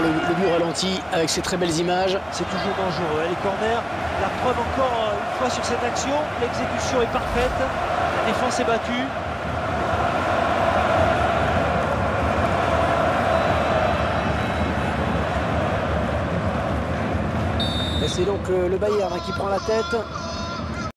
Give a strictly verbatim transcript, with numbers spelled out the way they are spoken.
le, le but ralenti avec ces très belles images. C'est toujours dangereux, les corners. La preuve encore une fois sur cette action, l'exécution est parfaite, la défense est battue. Et c'est donc euh, le Bayern hein, qui prend la tête.